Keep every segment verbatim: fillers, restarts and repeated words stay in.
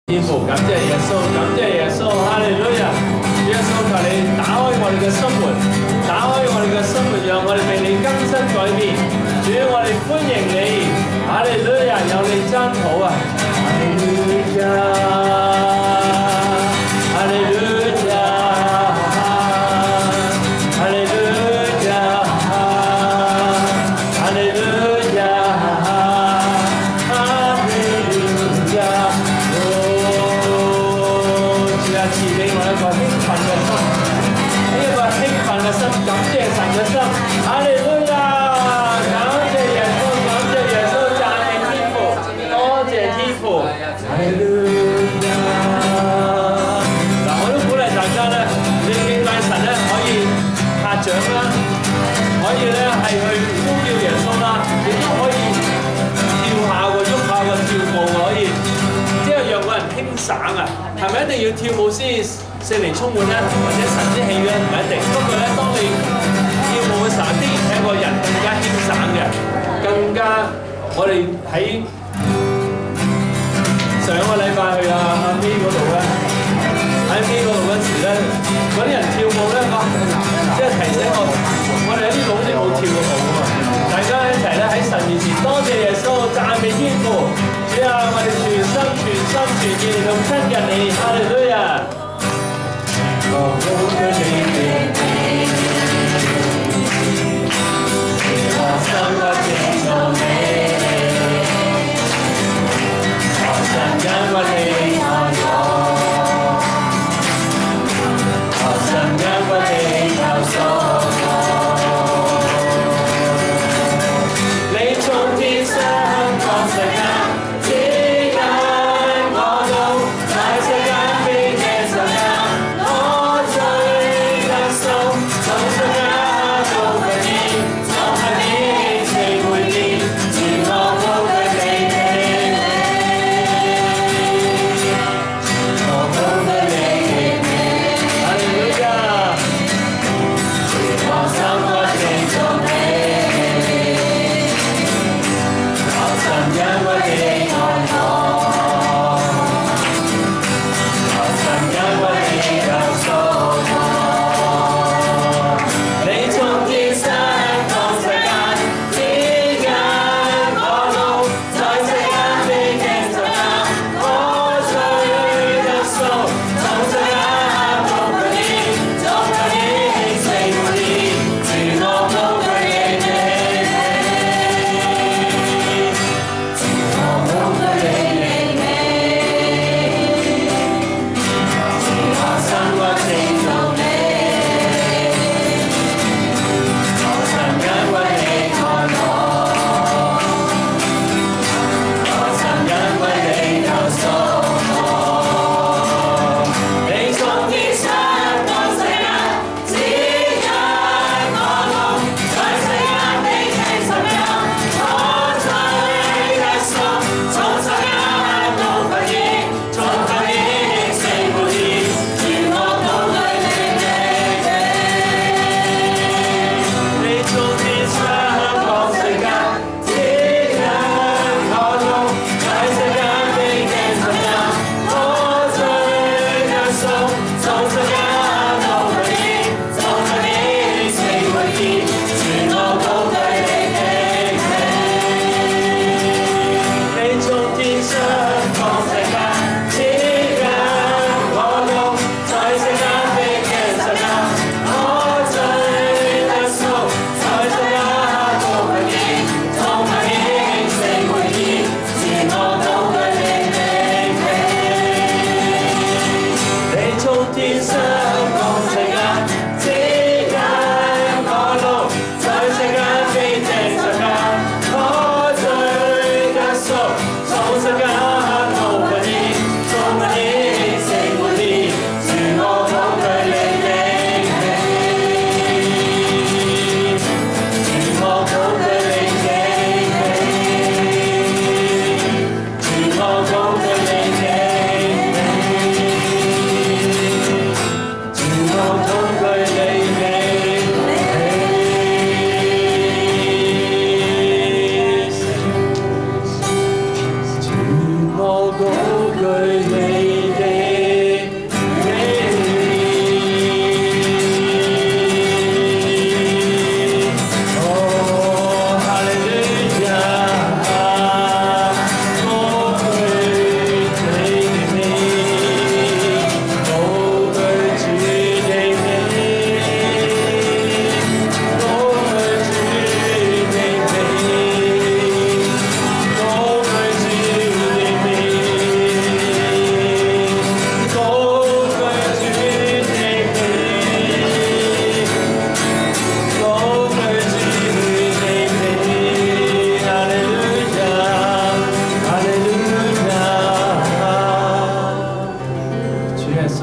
天父，感謝耶穌，感謝耶穌，哈利路亞！耶穌求你打開我哋嘅心門，打開我哋嘅心門，讓我哋被你更新改變。主，我哋歡迎你，哈利路亞！有你真好啊！哈利路亞，哈利路亞，哈利路亞，哈利路亞，哈利路亞。 賜俾我一個興奮嘅心，呢一個興奮嘅心，感謝神嘅心，哈利路亞！感謝耶穌，感謝耶穌，讚美天父，多謝天父，哈利路亞！嗱，我都鼓勵大家咧，你敬拜神咧可以拍掌啦，可以咧係去呼叫耶穌啦，亦都可以跳下個喐下個跳舞可以。 即係讓個人輕省啊，係咪一定要跳舞先聖靈充滿咧？或者神之喜悅唔係一定。不過咧，當你跳舞嘅時候，的而且確人更加輕省嘅，更加我哋喺上個禮拜去啊阿 May 嗰度咧，喺 May 嗰度嗰時咧，嗰啲人跳舞咧，啊，即係提醒我，我哋有啲老啲冇跳過舞啊嘛，大家一齊咧喺神面前多謝耶穌，讚美天父。 主啊，我哋全心全心全意嚟到親近你，哈利路亞！我好嘅你，我心不停做你，我想因為你愛我，我想因為你救贖我，你從天上降世間。 主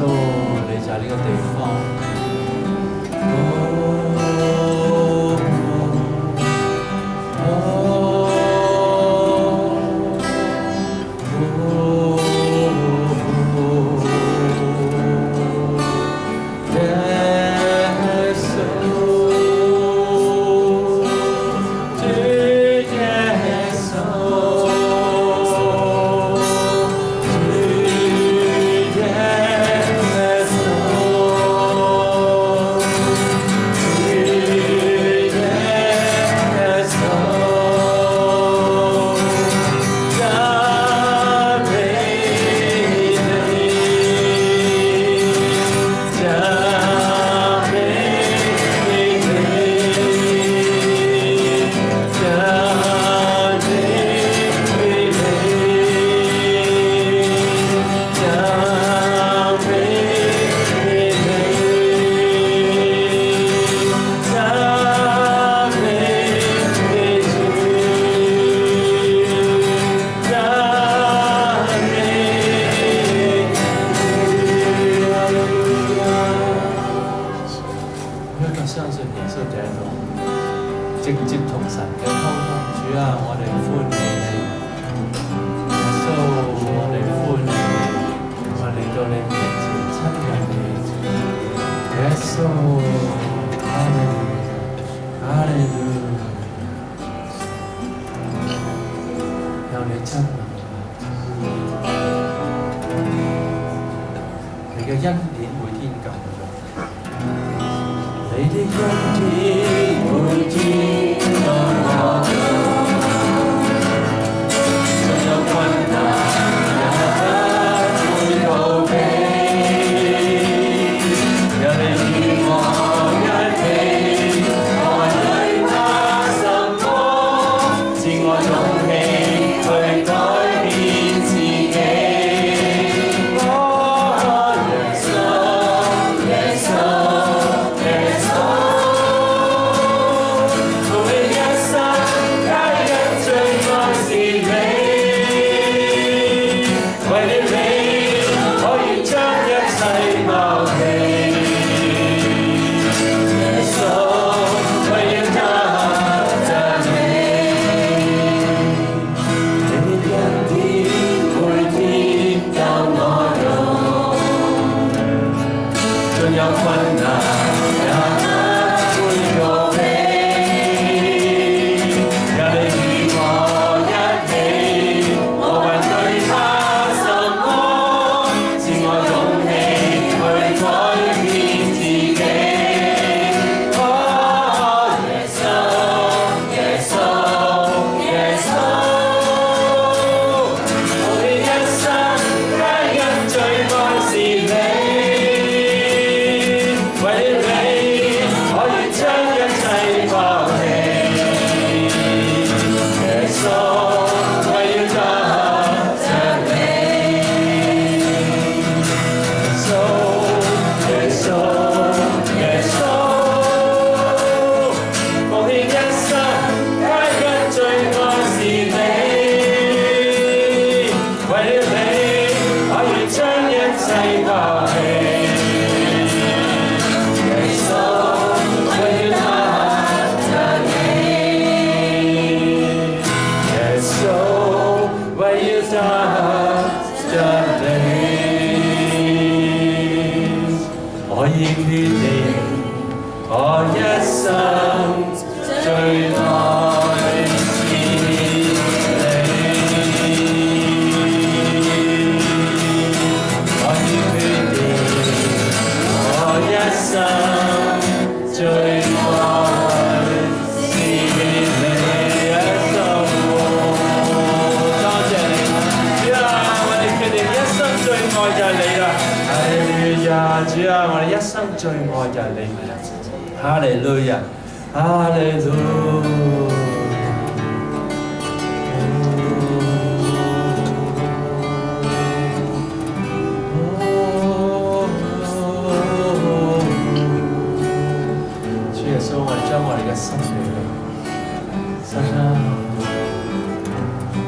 穌，你就係呢個地方。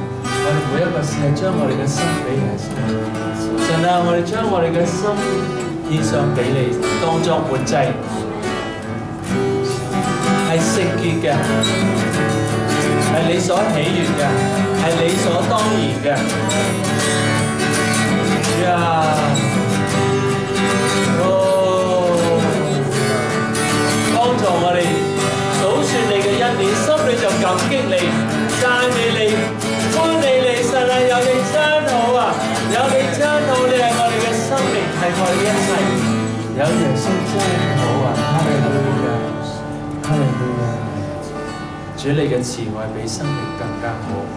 將我哋嘅心俾耶穌，神啊，我哋將我哋嘅心獻上俾你，當作活祭，係聖潔嘅，係你所喜悅嘅，係理所當然嘅。呀！哦，幫助我哋數算你嘅恩典，心裏就感激你、讚美你、歡美你。神啊，有你真好啊！有你真好，你係我哋嘅生命，係我哋一切。有耶穌真好啊！哈利路亞，哈利路亞。主你嘅慈愛比生命更加好。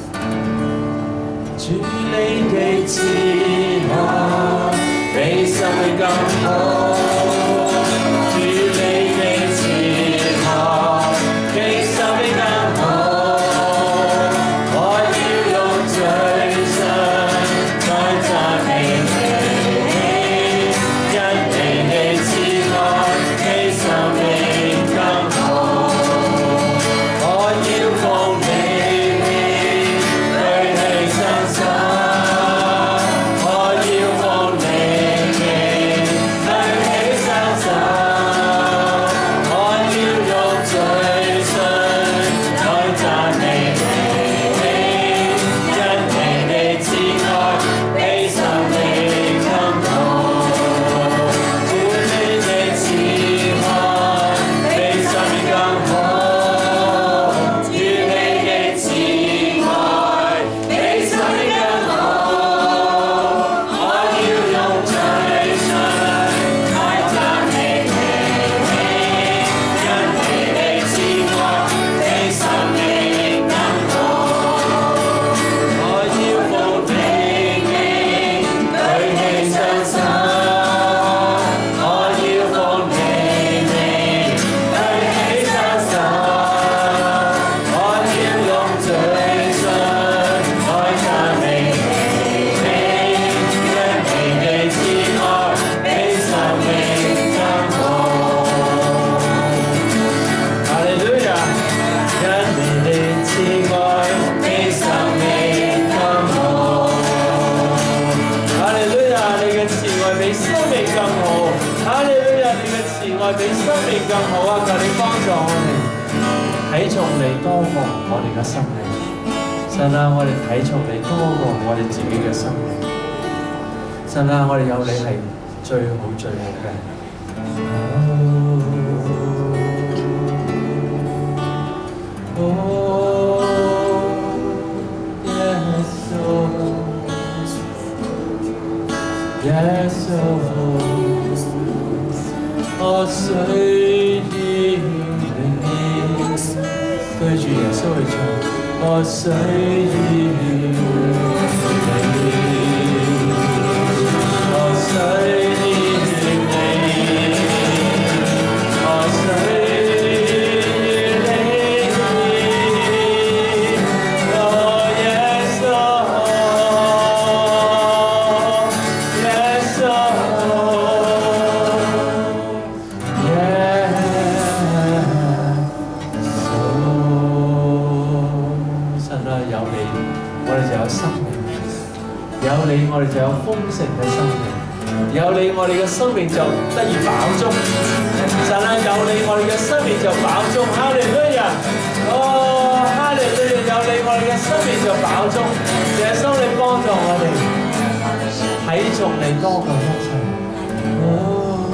主你嘅慈愛比生命更好。主你嘅慈愛比生命更好。我要用最深來讚美你，因你嘅慈愛比生命更好。我要奉你名對你相信，我要奉你名對你相信，我要用最深來讚美你，因你嘅慈愛比生命更好。主你嘅慈愛比生命更好，主你嘅慈愛比生命更好。我要用最深來讚美你，因你嘅慈愛比生命更好。我要奉你名對你相信，我要奉你名對你相信，我要用最深來讚美你，因你嘅慈愛比生命更好。哈利路亞，因你嘅慈愛比生命更好。哈利路亞，你嘅慈愛比生命更好。哈利路亞，你嘅慈愛比生命更好啊！求你幫助我哋睇重你多過我哋嘅生命。神啊，我哋睇重你多過我哋自己嘅生命。神啊，我哋有你係最好最好嘅。哦，yes, oh, yes, oh, 我需要你，對住耶穌去唱，我需要你，我需要你，我需要你。Oh yes, oh, yes, oh, yes, oh。神啊，有你，我哋就有生命；有你，我哋就有豐盛嘅生命；有你，我哋嘅生命就得以飽足。神啊，有你，我哋嘅生命就飽足。哈利路亞！哦，哈利路亞！有你，我哋嘅生命就飽足。耶穌，你幫助我哋睇重你多過一切。哦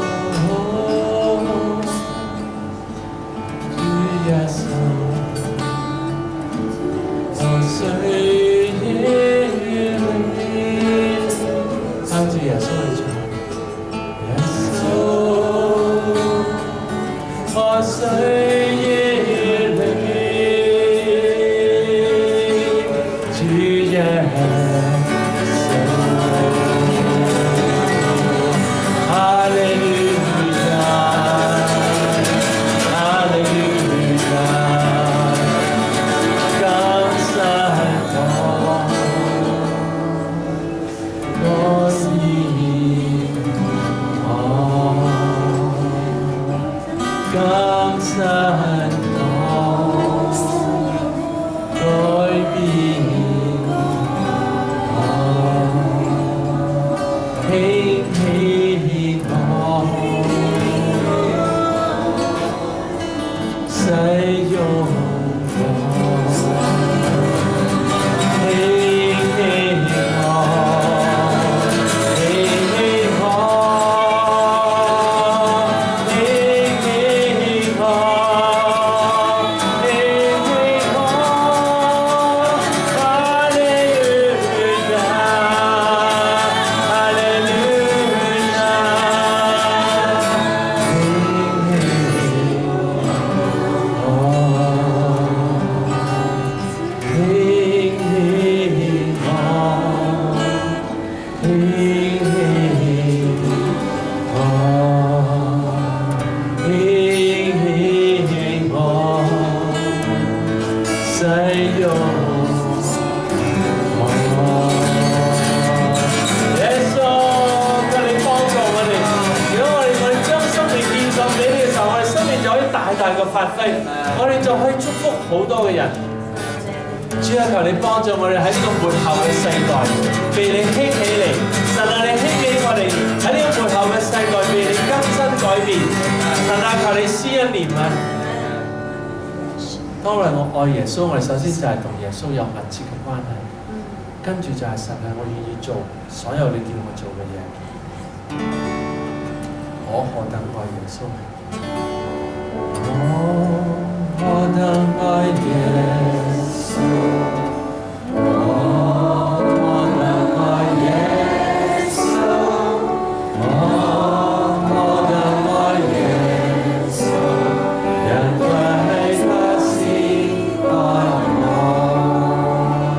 ，yes，我需要你，靠住耶穌去唱。Yes，我需要你，主耶穌。哈利路亞，哈利路亞，更新我，我是我，更新我，改變我，興起我。 揮，我哋就可以祝福好多嘅人。主啊，求你幫助我哋喺呢個末後嘅世代，被你興起嚟。神啊，你興起我哋喺呢個末後嘅世代，被你更新改變。神啊，求你施恩憐憫。當我哋我愛耶穌，我哋首先就係同耶穌有密切嘅關係，跟住就係神啊，我願意做所有你叫我做嘅嘢。我何等愛耶穌！我何等愛耶穌！我何等愛耶穌！我何等愛耶穌！因為他是愛我。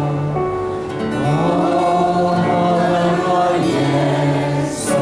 我何等愛耶穌！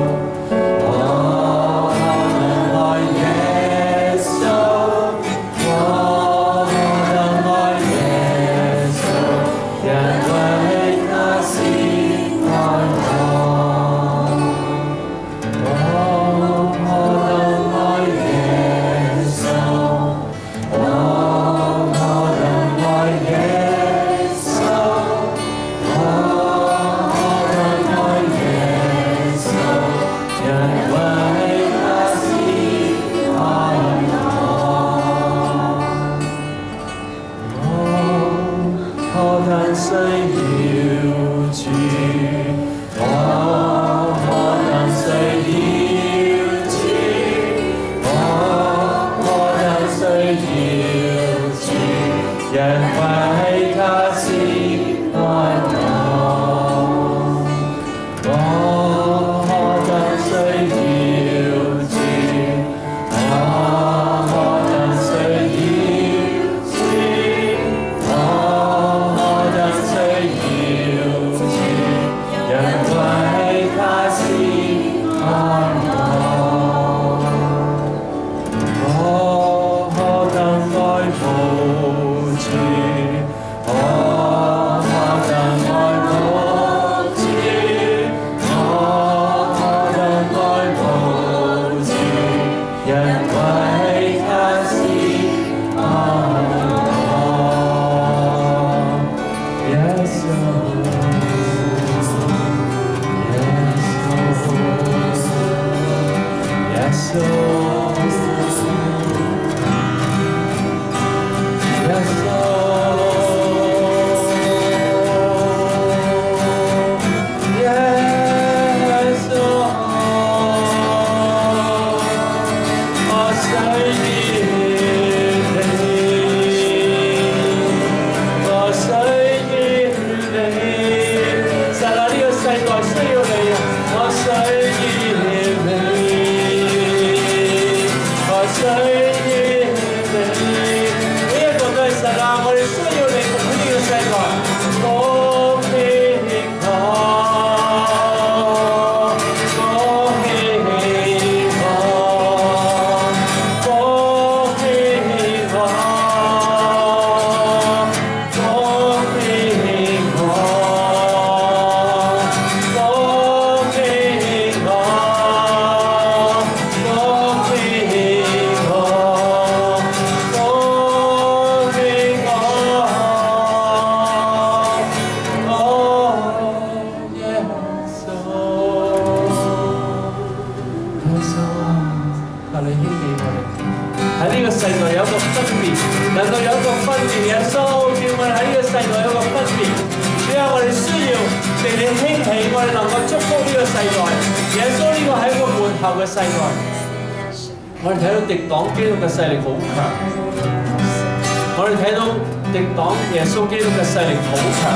我哋睇到敵擋基督嘅勢力好強，我哋睇到敵擋耶穌基督嘅勢力好強。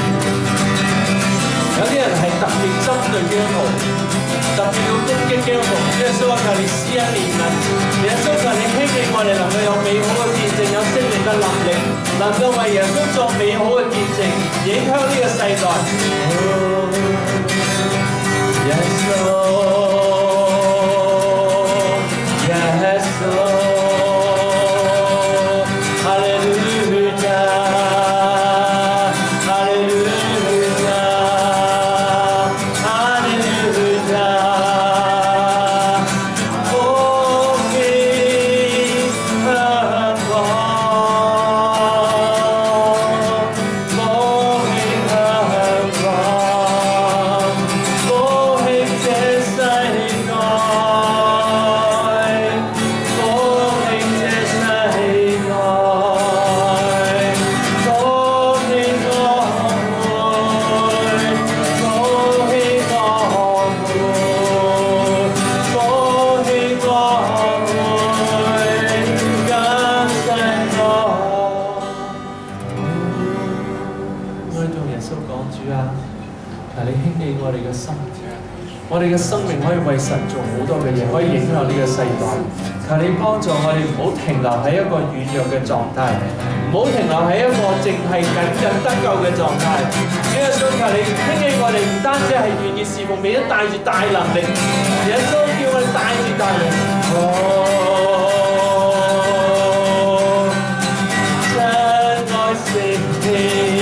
有啲人係特別針對基督徒，特別要攻擊基督徒。耶穌話：求你施恩憐憫，耶穌求你興起我哋能夠有美好嘅見證，有聖靈嘅能力，能夠為耶穌作美好嘅見證，影響呢個世代。耶穌。Yes, Lord, hallelujah, hallelujah, hallelujah. Oh, King, 我哋嘅生命可以為神做好多嘅嘢，可以影響呢個世代。求你幫助我哋唔好停留喺一個軟弱嘅狀態，唔好停留喺一個淨係僅僅得救嘅狀態。主耶穌，求你興起我哋，唔單止係願意侍奉，並且帶住大能力。耶穌叫我哋帶住大能力。哦，真愛聖靈。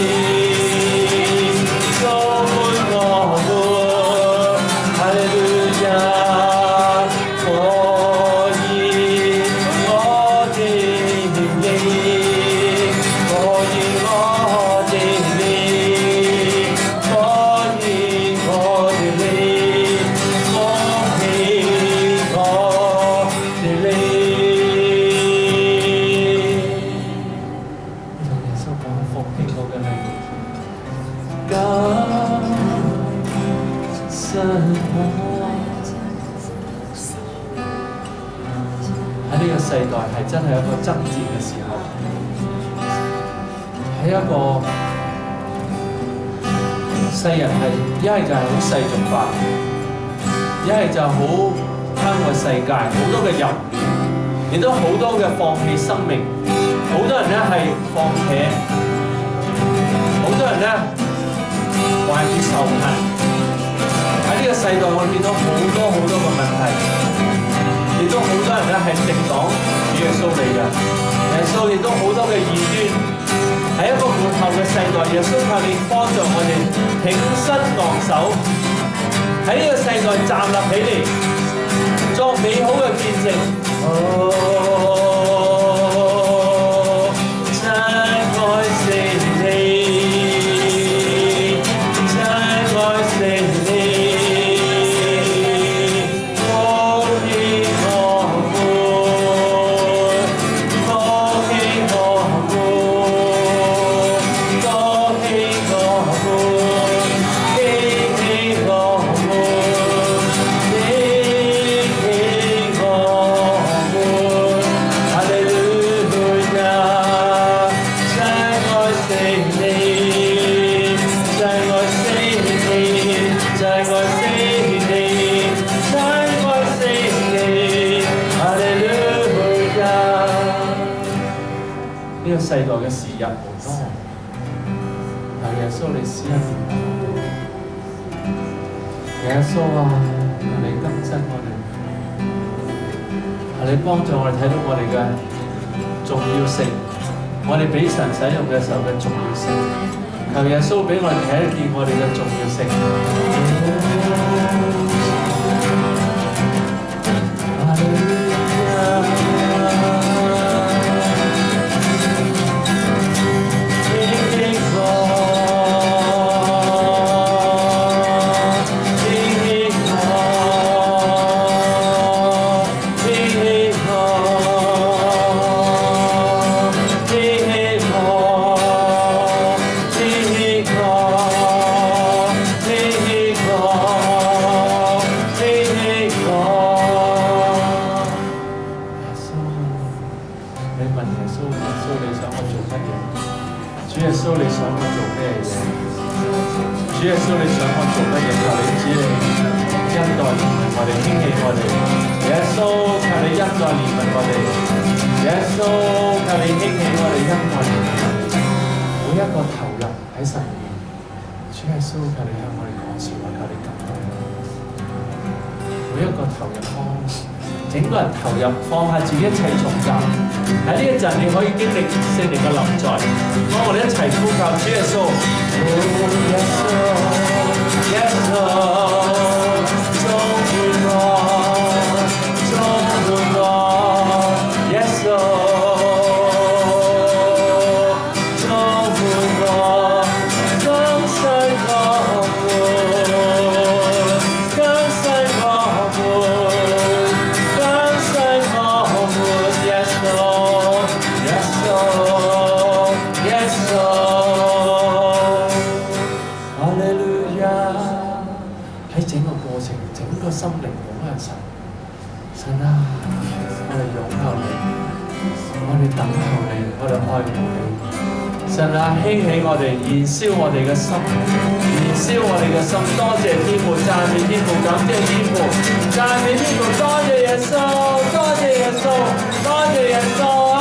世代係真係一個爭戰嘅時候，喺一個世人係一係就係好世俗化，一係就好貪愛世界，好多嘅淫亂，亦都好多嘅放棄生命，好多人咧係放棄，好多人咧懷住仇恨。喺呢個世代，我哋見到好多好多嘅問題。 亦都好多人咧係敵擋主耶穌嚟嘅，耶穌亦都好多嘅異端，喺一個末後嘅世代，耶穌求你幫助我哋挺身昂首，喺呢個世代站立起嚟，作美好嘅見證。哦，真愛聖靈，真愛聖靈。 世代嘅時日無多，求耶穌你施恩憐憫我哋。耶穌啊，求你更新我哋，求你幫助我哋睇到我哋嘅重要性，我哋俾神使用嘅時候嘅重要性。求耶穌俾我哋睇得見我哋嘅重要性。放下自己一切重擔，喺呢一陣你可以經歷聖靈嘅臨在。當我哋一齊呼求主耶穌 ，Yes Lord， 充滿我，充滿我 ，Yes Lord， 充滿我，更新我們，更新我們。 心靈擁向神，神啊，我哋擁抱你，我哋等候你，我哋愛慕你。 神啊，興起我哋，燃燒我哋嘅心，燃燒我哋嘅心。多謝天父，讚美天父，感謝天父，讚美天父，多謝耶穌，多謝耶穌，多謝耶穌。